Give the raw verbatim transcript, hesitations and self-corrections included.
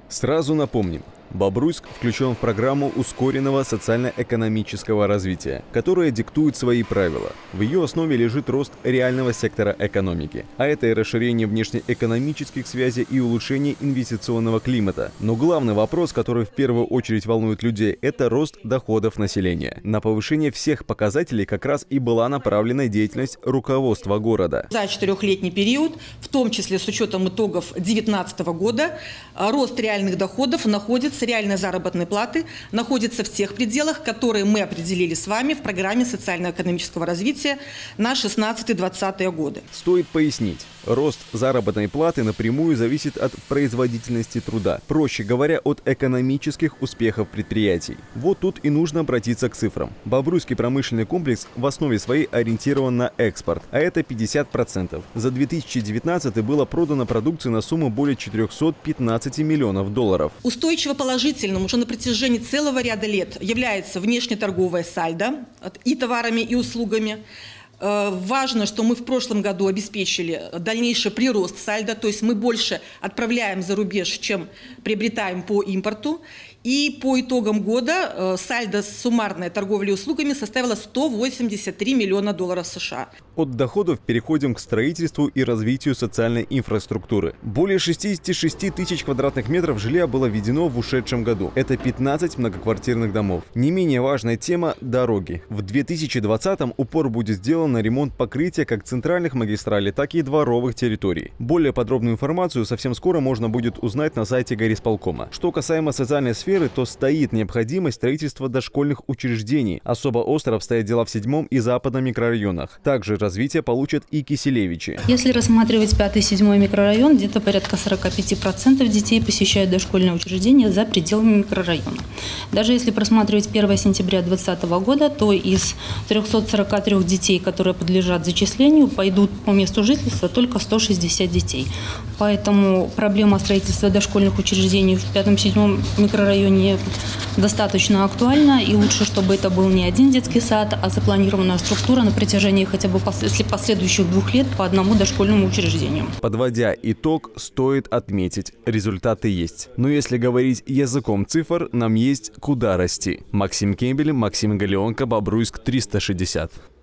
Сразу напомним. Бобруйск включен в программу ускоренного социально-экономического развития, которая диктует свои правила. В ее основе лежит рост реального сектора экономики, а это и расширение внешнеэкономических связей и улучшение инвестиционного климата. Но главный вопрос, который в первую очередь волнует людей, это рост доходов населения. На повышение всех показателей как раз и была направлена деятельность руководства города. За четырехлетний период, в том числе с учетом итогов две тысячи девятнадцатого года, рост реальных доходов находится реальной заработной платы находится в тех пределах, которые мы определили с вами в программе социально-экономического развития на шестнадцатый-двадцатые годы. Стоит пояснить, рост заработной платы напрямую зависит от производительности труда, проще говоря, от экономических успехов предприятий. Вот тут и нужно обратиться к цифрам. Бобруйский промышленный комплекс в основе своей ориентирован на экспорт, а это пятьдесят процентов. За две тысячи девятнадцатый было продано продукции на сумму более четырёхсот пятнадцати миллионов долларов. Устойчиво положительным уже на протяжении целого ряда лет является внешнеторговое сальдо и товарами, и услугами. Важно, что мы в прошлом году обеспечили дальнейший прирост сальдо, то есть мы больше отправляем за рубеж, чем приобретаем по импорту. И по итогам года сальдо суммарной торговли услугами составило сто восемьдесят три миллиона долларов США. От доходов переходим к строительству и развитию социальной инфраструктуры. Более шестидесяти шести тысяч квадратных метров жилья было введено в ушедшем году. Это пятнадцать многоквартирных домов. Не менее важная тема – дороги. В две тысячи двадцатом упор будет сделан на ремонт покрытия как центральных магистралей, так и дворовых территорий. Более подробную информацию совсем скоро можно будет узнать на сайте горисполкома. Что касаемо социальной сферы, то стоит необходимость строительства дошкольных учреждений. Особо остро обстоят дела в седьмом и западном микрорайонах. Также развитие получат и Киселевичи. Если рассматривать пятый и седьмой микрорайон, где-то порядка сорока пяти процентов детей посещают дошкольные учреждения за пределами микрорайона. Даже если просматривать первое сентября две тысячи двадцатого года, то из трёхсот сорока трёх детей, которые подлежат зачислению, пойдут по месту жительства только сто шестьдесят детей. Поэтому проблема строительства дошкольных учреждений в пятом и седьмом микрорайоне достаточно актуальна, и лучше, чтобы это был не один детский сад, а запланированная структура на протяжении хотя бы последующих двух лет по одному дошкольному учреждению. Подводя итог, стоит отметить, результаты есть. Но если говорить языком цифр, нам есть куда расти. Максим Кембель, Максим Галеонко, Бобруйск триста шестьдесят.